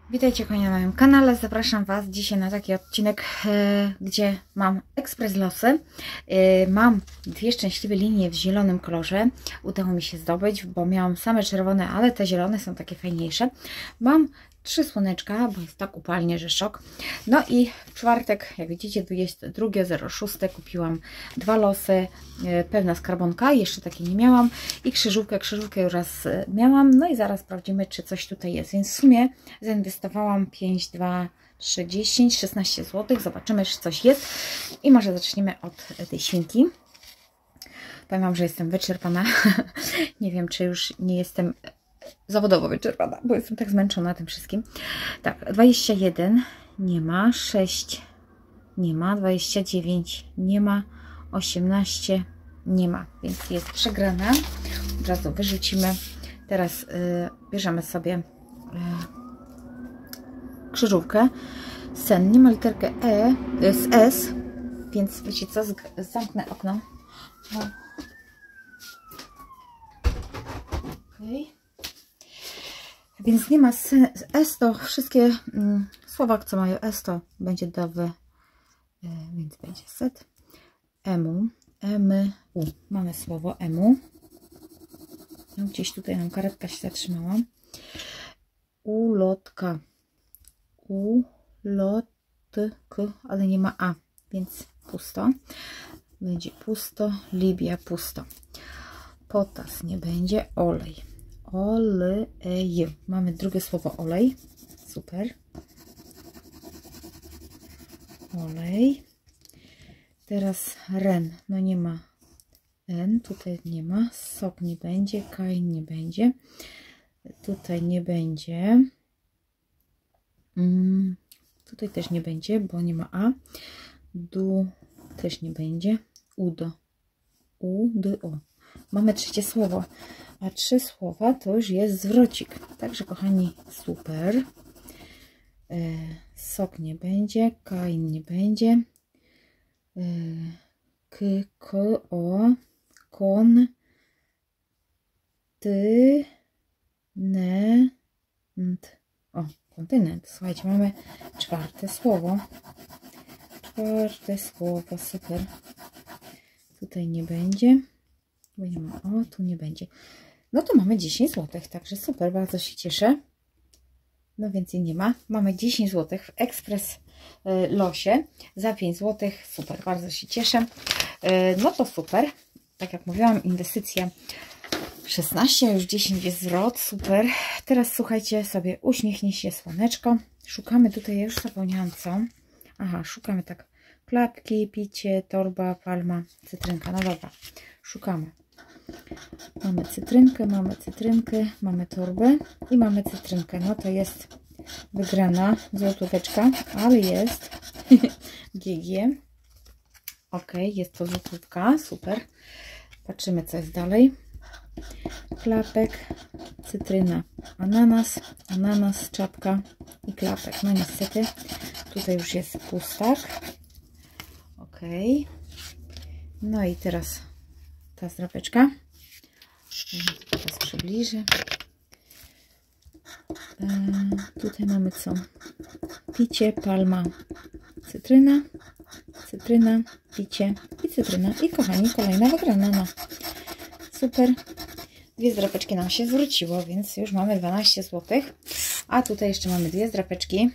Witajcie kochani na moim kanale. Zapraszam Was dzisiaj na taki odcinek, gdzie mam ekspres losy. Mam dwie szczęśliwe linie w zielonym kolorze. Udało mi się zdobyć, bo miałam same czerwone, ale te zielone są takie fajniejsze. Mam 3 słoneczka, bo jest tak upalnie, że szok. No i w czwartek, jak widzicie, 22.06 kupiłam 2 losy, pełna skarbonka, jeszcze takiej nie miałam, i krzyżówkę już raz miałam. No i zaraz sprawdzimy, czy coś tutaj jest, więc w sumie zainwestowałam 5, 2, 3, 10, 16 zł. Zobaczymy, czy coś jest i może zaczniemy od tej świnki. Powiem Wam, że jestem wyczerpana. Nie wiem, czy już nie jestem zawodowo wyczerpana, bo jestem tak zmęczona tym wszystkim. Tak, 21 nie ma, 6 nie ma, 29 nie ma, 18 nie ma, więc jest przegrana. Od razu wyrzucimy. Teraz bierzemy sobie krzyżówkę. Sen nie ma literkę E, jest S, więc wiecie co, zamknę okno. No. Okay. Więc nie ma S, to wszystkie słowa, co mają S, to będzie dowy, więc będzie set. Emu, u. Mamy słowo emu. No, gdzieś tutaj nam karetka się zatrzymała. Ulotka. Ulotk, ale nie ma A, więc pusto. Będzie pusto. Libia pusto. Potas nie będzie. Olej. Olej. Mamy drugie słowo olej. Super. Olej. Teraz ren. No nie ma N. Tutaj nie ma. Sok nie będzie. Kain nie będzie. Tutaj nie będzie. Tutaj też nie będzie, bo nie ma A. Du też nie będzie. Udo. O. Mamy trzecie słowo. A 3 słowa to już jest zwrocik. Także kochani, super. Sok nie będzie. Kain nie będzie. Kon. O, kontynent. Słuchajcie, mamy czwarte słowo. Super. Tutaj nie będzie. Bo nie ma O, tu nie będzie. No to mamy 10 zł, także super, bardzo się cieszę. No więcej nie ma. Mamy 10 zł w ekspres losie za 5 zł. Super, bardzo się cieszę. No to super. Tak jak mówiłam, inwestycja 16, już 10 jest zwrot. Super. Teraz słuchajcie sobie, uśmiechnie się słoneczko. Szukamy tutaj, ja już zapomniałam co. Aha, szukamy tak. Klapki, picie, torba, palma, cytrynka. No dobra, szukamy. Mamy cytrynkę, mamy torbę i mamy cytrynkę. No to jest wygrana złotóweczka, ale jest GG. Ok, jest to złotówka, super. Patrzymy, co jest dalej. Klapek, cytryna, ananas, czapka i klapek. No niestety, tutaj już jest pustak. Ok. No i teraz ta zdrapeczka. Teraz przybliżę. Tutaj mamy co? Picie, palma, cytryna, picie i cytryna. I kochani, kolejna wygrana. No. Super. 2 zdrapeczki nam się zwróciło, więc już mamy 12 zł. A tutaj jeszcze mamy 2 zdrapeczki.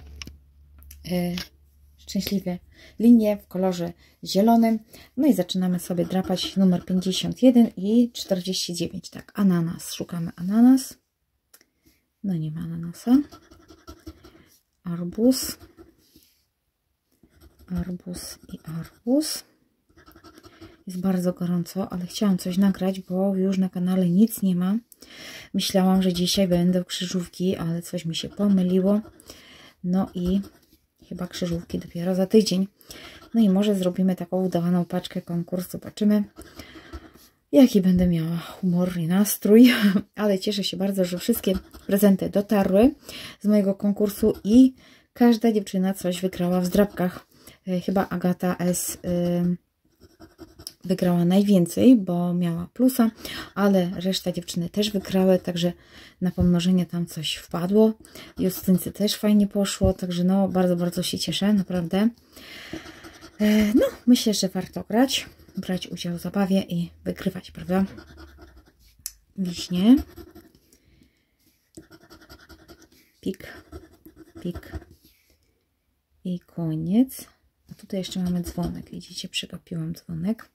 Szczęśliwe linie w kolorze zielonym. No i zaczynamy sobie drapać numer 51 i 49. Tak, ananas. Szukamy ananas. No nie ma ananasa. Arbuz. Jest bardzo gorąco, ale chciałam coś nagrać, bo już na kanale nic nie ma. Myślałam, że dzisiaj będą krzyżówki, ale coś mi się pomyliło. No i chyba krzyżówki dopiero za tydzień. No i może zrobimy taką udawaną paczkę konkurs. Zobaczymy, jaki będę miała humor i nastrój. Ale cieszę się bardzo, że wszystkie prezenty dotarły z mojego konkursu i każda dziewczyna coś wygrała w zdrapkach. Chyba Agata S wygrała najwięcej, bo miała plusa, ale reszta dziewczyny też wygrały, także na pomnożenie tam coś wpadło. Justynce też fajnie poszło, także no bardzo, bardzo się cieszę, naprawdę. No, myślę, że warto grać, brać udział w zabawie i wygrywać, prawda? Wiśnie. Pik, pik i koniec. A tutaj jeszcze mamy dzwonek. Widzicie, przegapiłam dzwonek.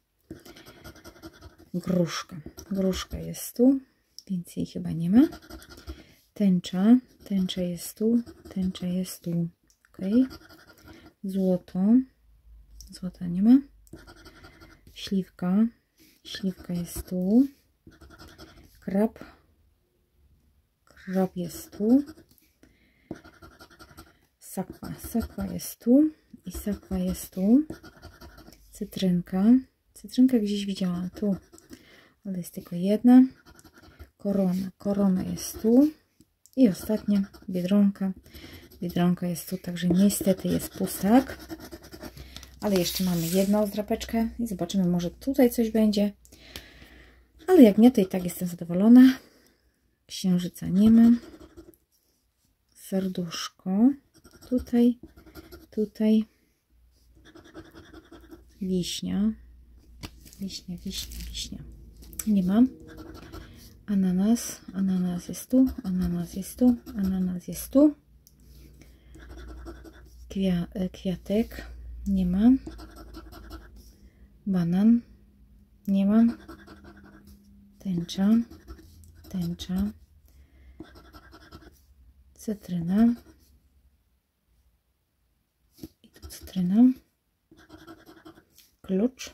Gruszka. Gruszka jest tu. Więcej chyba nie ma. Tęcza. Tęcza jest tu. Tęcza jest tu. Ok. Złoto. Złota nie ma. Śliwka. Śliwka jest tu. Krab. Krab jest tu. Sakwa. Sakwa jest tu. I sakwa jest tu. Cytrynka. Cytrynkę gdzieś widziałam tu, ale jest tylko jedna. Korona. Korona jest tu. I ostatnia biedronka. Biedronka jest tu, także niestety jest pustak. Ale jeszcze mamy jedną zdrapeczkę i zobaczymy, może tutaj coś będzie. Ale jak nie, to i tak jestem zadowolona. Księżyca nie ma. Serduszko. Tutaj. Tutaj. Wiśnia. Wiśnia, wiśnia, wiśnia. Nie mam. Ananas. Ananas jest tu. Ananas jest tu. Ananas jest tu. Kwiatek. Nie mam. Banan. Nie mam. Tęcza. Tęcza. Cytryna. I tu cytryna. Klucz.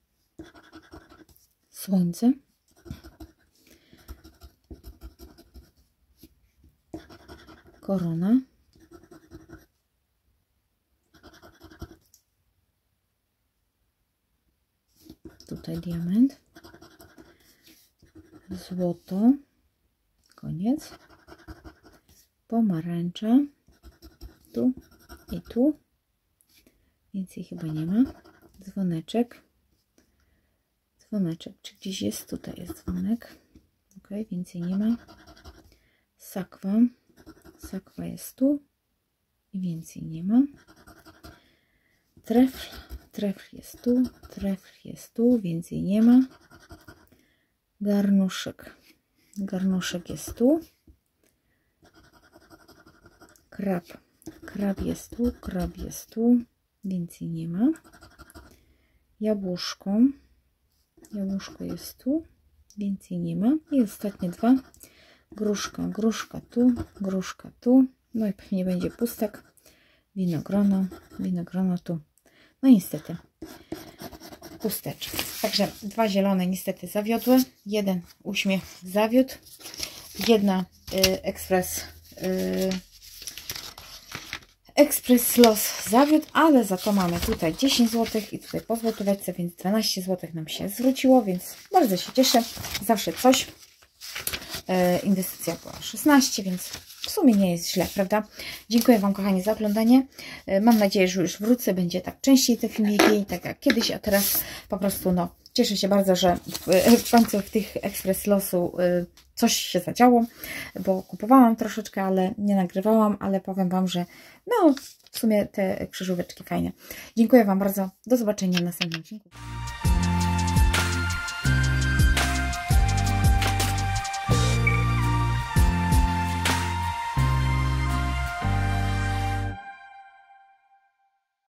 Słońce. Korona. Tutaj diament. Złoto. Koniec. Pomarańcza. Tu i tu. Więcej chyba nie ma. Dzwoneczek. Dzwoneczek. Czy gdzieś jest? Tutaj jest dzwonek. Ok, więcej nie ma. Sakwa. Sakwa jest tu. I więcej nie ma. Trefl. Trefl jest tu. Trefl jest tu. Więcej nie ma. Garnuszek. Garnuszek jest tu. Krab. Krab jest tu. Krab jest tu. Więcej nie ma. Jabłuszko. Jabłuszko jest tu. Więcej nie ma. I ostatnie dwa. Gruszka. Gruszka tu. Gruszka tu. No i pewnie będzie pustek. Winogrono. Winogrono tu. No niestety. Pusteczek. Także dwa zielone niestety zawiodły. Jeden uśmiech zawiódł. Jedna Ekspres los zawiódł, ale za to mamy tutaj 10 zł i tutaj po złotóweczce, więc 12 zł nam się zwróciło, więc bardzo się cieszę. Zawsze coś. Inwestycja była 16, więc w sumie nie jest źle, prawda? Dziękuję Wam, kochani, za oglądanie. Mam nadzieję, że już wrócę, będzie tak częściej te filmiki, tak jak kiedyś, a teraz po prostu no, cieszę się bardzo, że w końcu w tych ekspres losu coś się zadziało, bo kupowałam troszeczkę, ale nie nagrywałam, ale powiem Wam, że no w sumie te krzyżóweczki fajne. Dziękuję Wam bardzo. Do zobaczenia w następnym odcinku.